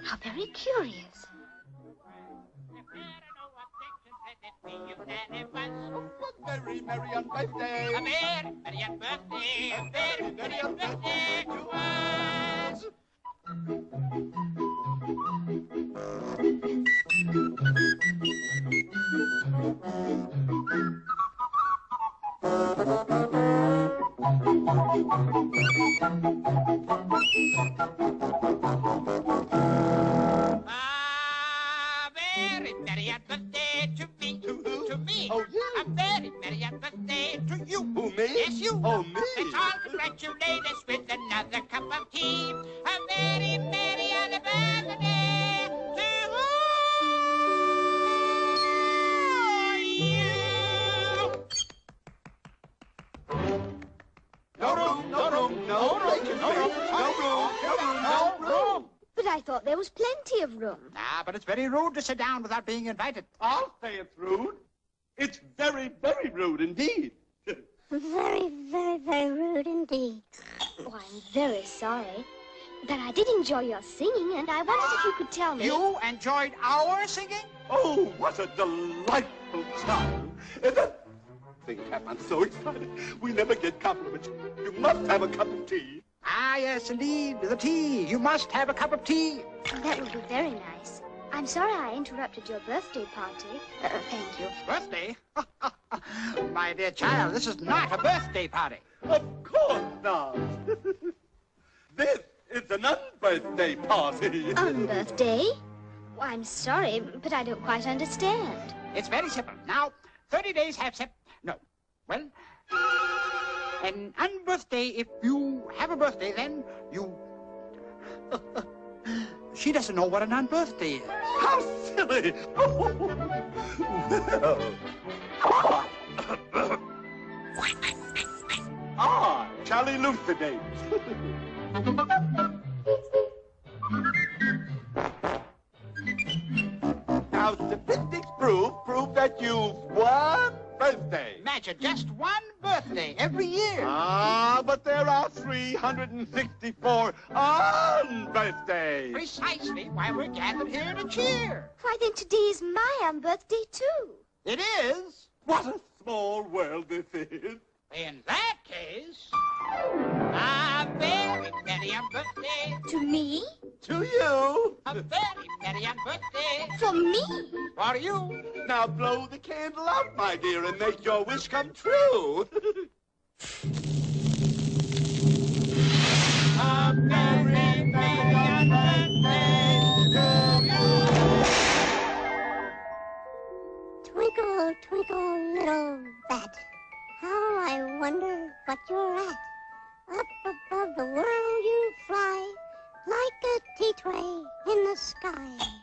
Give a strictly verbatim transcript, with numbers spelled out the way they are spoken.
How very curious. Very merry on birthday. A very merry on birthday. A very merry on birthday to us. A very merry on birthday to me. To who? To me. Oh, you. A very merry on birthday to you. Who, me? Yes, you. Oh, me. Let's all congratulate us with another cup of tea. A very merry on a birthday to you. No room, no room, no room, no room, no room, no room, no room. But I thought there was plenty of room. Ah, but it's very rude to sit down without being invited. I'll say it's rude. It's very, very rude indeed. Very, very, very rude indeed. Oh, I'm very sorry. But I did enjoy your singing, and I wondered if you could tell me... You enjoyed our singing? Oh, what a delightful time. Is that... Thing, Cap, I'm so excited. We never get compliments. You must have a cup of tea. Ah, yes, indeed. The tea. You must have a cup of tea. That would be very nice. I'm sorry I interrupted your birthday party. Uh, thank you. Birthday? My dear child, this is not a birthday party. Of course not. This is an unbirthday party. Unbirthday? Well, I'm sorry, but I don't quite understand. It's very simple. Now, thirty days have sep... No. Well, an unbirthday, if you have a birthday, then you... She doesn't know what an unbirthday is. How silly. Ah, Charlie elucidates. Now, statistics prove, prove that you've one birthday. Imagine just one birthday every year. Ah, but there are three hundred sixty-four unbirthdays. Precisely why we're gathered here to cheer. Why, then today is my unbirthday, too. It is. What a small world this is. In that case, a very merry birthday To me? To you. a very merry birthday For me? for you. Now blow the candle out, my dear, and make your wish come true. A very merry birthday to you. Twinkle, twinkle, little bat. How I wonder what you're at. Up above the world you fly, like a tea tray in the sky.